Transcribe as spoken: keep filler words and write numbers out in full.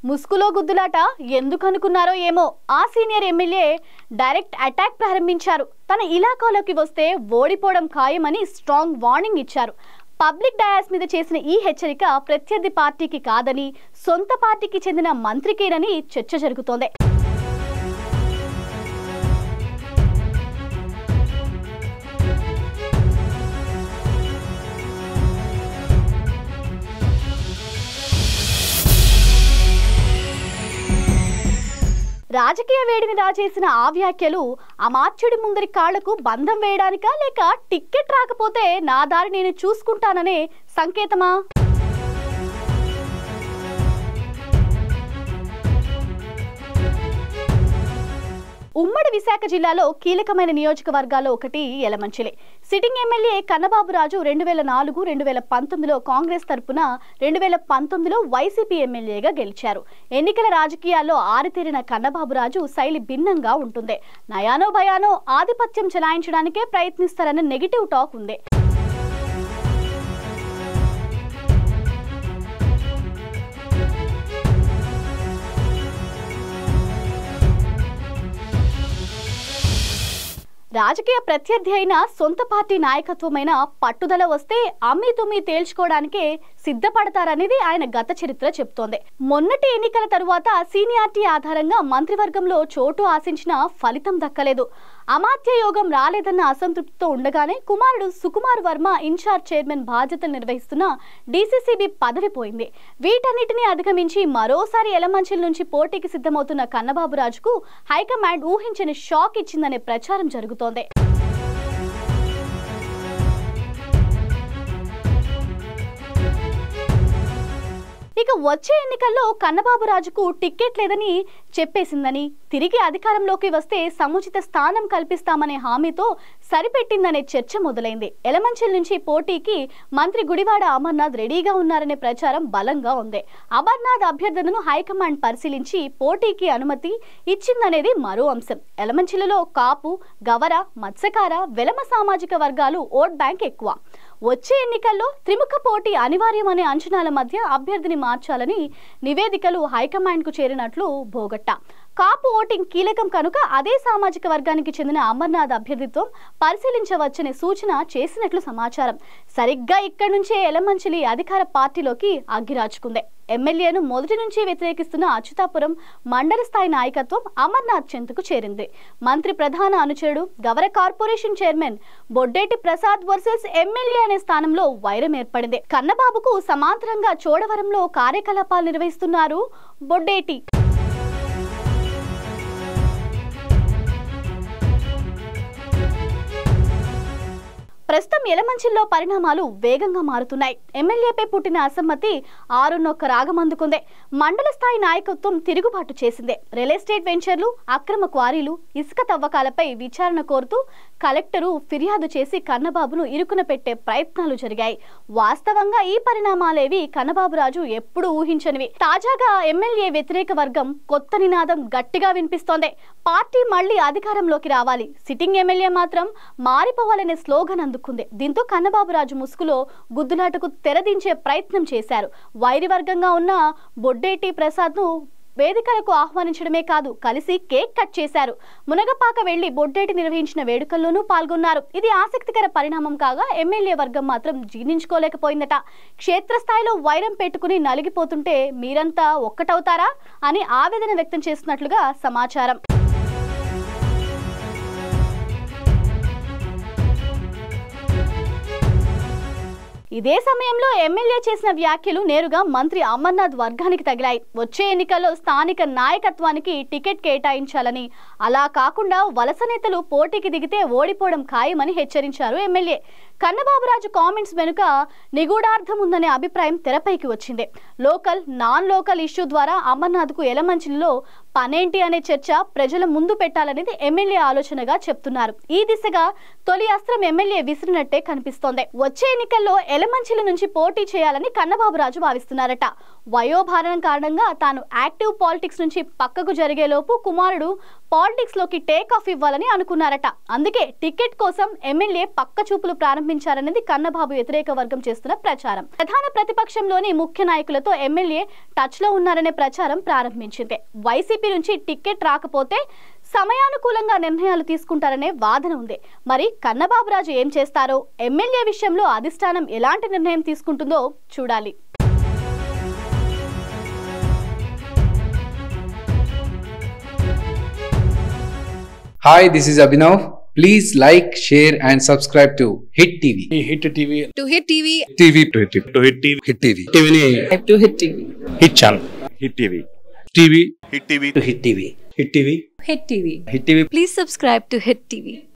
ముస్కులో గుద్దులాట ఎందుకు అనుకున్నారో ఏమో ఆ సీనియర్ ఎమ్మెల్యే డైరెక్ట్ అటాక్ ప్రారంభించారు. తన ఇలాకాలోకి వస్తే ఓడిపోవడం ఖాయమని స్ట్రాంగ్ వార్నింగ్ ఇచ్చారు. పబ్లిక్ డయాస్ మీద చేసిన ఈ హెచ్చరిక ప్రత్యర్థి పార్టీకి కాదని సొంత పార్టీకి చెందిన మంత్రికేనని చర్చ జరుగుతోంది. రాజకీయ వేడిని రాజేసిన ఆ వ్యాఖ్యలు అమాత్యుడి ముందరి కాళ్లకు బంధం వేయడానికా లేక టికెట్ రాకపోతే నా దారి నేను చూసుకుంటాననే సంకేతమా? ఉమ్మడి విశాఖ జిల్లాలో కీలకమైన నియోజకవర్గాల్లో ఒకటి యలమంచిలి. సిట్టింగ్ ఎమ్మెల్యే కన్నబాబు రాజు రెండు వేల నాలుగు రెండు వేల పంతొమ్మిదిలో కాంగ్రెస్ తరపున రెండు వేల పంతొమ్మిదిలో వైసీపీ ఎమ్మెల్యేగా గెలిచారు. ఎన్నికల రాజకీయాల్లో ఆరితేరిన కన్నబాబు రాజు శైలి భిన్నంగా ఉంటుంది. నయానో భయానో ఆధిపత్యం చెలాయించడానికే ప్రయత్నిస్తారన్న నెగిటివ్ టాక్ ఉంది. రాజకీయ ప్రత్యర్థి అయిన సొంత పార్టీ నాయకత్వమైన పట్టుదల వస్తే అమ్మి తుమ్మి తేల్చుకోవడానికే సిద్ధపడతారనేది ఆయన గత చరిత్ర చెప్తోంది. మొన్నటి ఎన్నికల తరువాత సీనియారిటీ ఆధారంగా మంత్రివర్గంలో చోటు ఆశించిన ఫలితం దక్కలేదు. అమాత్య యోగం రాలేదన్న అసంతృప్తితో ఉండగానే కుమారుడు సుకుమార్ వర్మ ఇన్ఛార్జ్ చైర్మన్ బాధ్యతలు నిర్వహిస్తున్న డీసీసీబీ పదవి పోయింది. వీటన్నిటిని అధిగమించి మరోసారి యలమంచిలి నుంచి పోటీకి సిద్ధమవుతున్న కన్నబాబు రాజుకు హైకమాండ్ ఊహించని షాక్ ఇచ్చిందనే ప్రచారం జరుగుతోంది. ఇక వచ్చే ఎన్నికల్లో కన్నబాబు రాజుకు టికెట్ లేదని చెప్పేసిందని, తిరిగి అధికారంలోకి వస్తే సముచిత స్థానం కల్పిస్తామనే హామీతో సరిపెట్టిందనే చర్చ మొదలైంది. యలమంచిలి నుంచి పోటీకి మంత్రి గుడివాడ అమర్నాథ్ రెడీగా ఉన్నారనే ప్రచారం బలంగా ఉంది. అమర్నాథ్ అభ్యర్థనను హైకమాండ్ పరిశీలించి పోటీకి అనుమతి ఇచ్చిందనేది మరో అంశం. యలమంచిలిలో కాపు, గవర, మత్స్యకార, వెలమ సామాజిక వర్గాలు ఓట్ బ్యాంక్ ఎక్కువ. వచ్చే ఎన్నికల్లో త్రిముఖ పోటీ అనివార్యమనే అంచనాల మధ్య అభ్యర్థిని మార్చాలని నివేదికలు హైకమాండ్ కు చేరినట్లు భోగట్ట. కాపు ఓటింగ్ కీలకం కనుక అదే సామాజిక వర్గానికి చెందిన అమర్నాథ్ అభ్యర్థిత్వం పరిశీలించవచ్చనే సూచన చేసినట్లు సమాచారం. సరిగ్గా ఇక్కడి నుంచే యలమంచిలి అధికార పార్టీలోకి అగ్గిరాచుకుంది. ఎమ్మెల్యేను మొదటి నుంచి వ్యతిరేకిస్తున్న అచ్యుతాపురం మండల స్థాయి నాయకత్వం అమర్నాథ్ చెంతకు చేరింది. మంత్రి ప్రధాన అనుచరుడు Gavara corporation chairman Boddeti Prasad versus MLA అనే స్థానంలో వైరం ఏర్పడింది. కన్నబాబుకు సమాంతరంగా చోడవరంలో కార్యకలాపాలు నిర్వహిస్తున్నారు బొడ్డేటి. ప్రస్తుతం యలమంచిల్లో పరిణామాలు వేగంగా మారుతున్నాయి. ఎమ్మెల్యేపై పుట్టిన అసమ్మతి ఆరున్నొక్క రాగం అందుకుంది. మండల స్థాయి నాయకత్వం తిరుగుబాటు చేసింది. రియల్ ఎస్టేట్ వెంచర్లు, అక్రమ క్వారీలు, ఇసుక తవ్వకాలపై విచారణ కోరుతూ కలెక్టరు ఫిర్యాదు చేసి కన్నబాబును ఇరుకున పెట్టే ప్రయత్నాలు జరిగాయి. వాస్తవంగా ఈ పరిణామాలేవి కన్నబాబు రాజు ఎప్పుడు ఊహించనివి. తాజాగా ఎమ్మెల్యే వ్యతిరేక వర్గం కొత్త నినాదం గట్టిగా వినిపిస్తోంది. పార్టీ మళ్లీ అధికారంలోకి రావాలి, సిట్టింగ్ ఎమ్మెల్యే మాత్రం మారిపోవాలనే స్లోగన్ అందుకుంది. దీంతో కన్నబాబు రాజు ముసుగులో గుద్దులాటకు తెరదించే ప్రయత్నం చేశారు. వైరి వర్గంగా ఉన్న బొడ్డేటి ప్రసాద్ ను వేదికలకు ఆహ్వానించడమే కాదు, కలిసి కేక్ కట్ చేశారు. మునగపాక వెళ్లి బొడ్డేటి నిర్వహించిన వేడుకల్లోనూ పాల్గొన్నారు. ఇది ఆసక్తికర పరిణామం కాగా ఎమ్మెల్యే వర్గం మాత్రం జీర్ణించుకోలేకపోయిందట. క్షేత్రస్థాయిలో వైరం పెట్టుకుని నలిగిపోతుంటే మీరంతా ఒక్కటవుతారా అని ఆవేదన వ్యక్తం చేస్తున్నట్లుగా సమాచారం. ఇదే సమయంలో ఎమ్మెల్యే చేసిన వ్యాఖ్యలు నేరుగా మంత్రి అమర్నాథ్ వర్గానికి తగిలాయి. వచ్చే ఎన్నికల్లో స్థానిక నాయకత్వానికి టికెట్ కేటాయించాలని, అలా కాకుండా వలస నేతలు పోటీకి దిగితే ఓడిపోవడం ఖాయమని హెచ్చరించారు ఎమ్మెల్యే. కన్నబాబు రాజు కామెంట్స్ వెనుక నిగూఢార్థం ఉందనే అభిప్రాయం తెరపైకి వచ్చింది. లోకల్, నాన్ లోకల్ ఇష్యూ ద్వారా అమర్నాథ్ కు యలమంచిలిలో పనేంటి అనే చర్చ ప్రజల ముందు పెట్టాలనేది ఎమ్మెల్యే ఆలోచనగా చెప్తున్నారు. ఈ దిశగా తొలి అస్త్రం ఎమ్మెల్యే విసిరినట్టే కనిపిస్తోంది. వచ్చే ఎన్నికల్లో యలమంచిలి నుంచి పోటీ చేయాలని కన్నబాబు రాజు భావిస్తున్నారట. వయోభారం కారణంగా తాను యాక్టివ్ పాలిటిక్స్ నుంచి పక్కకు జరిగేలోపు కుమారుడు పాలిటిక్స్ లోకి టేక్ ఆఫ్ ఇవ్వాలని అనుకున్నారట. అందుకే టికెట్ కోసం ఎమ్మెల్యే పక్క చూపులు ప్రారంభించారనేది కన్నబాబు వ్యతిరేక వర్గం చేస్తున్న ప్రచారం. ప్రధాన ప్రతిపక్షంలోని ముఖ్య నాయకులతో ఎమ్మెల్యే టచ్ లో ఉన్నారనే ప్రచారం ప్రారంభించింది. వైసీపీ నుంచి టికెట్ రాకపోతే సమయానుకూలంగా నిర్ణయాలు తీసుకుంటారనే వాదన ఉంది. మరి కన్నబాబు రాజు ఏం చేస్తారో, ఎమ్మెల్యే విషయంలో అధిష్టానం ఎలాంటి నిర్ణయం తీసుకుంటుందో చూడాలి. Hi, this is Abhinav. Please like, share and subscribe to Hit T V. Hit T V. To Hit T V. T V to Hit T V. To Hit T V. Hit T V. T V. To Hit T V. Hit channel. Hit T V. T V. Hit T V. To Hit T V. Hit T V. Hit T V. Hit T V. Please subscribe to Hit T V.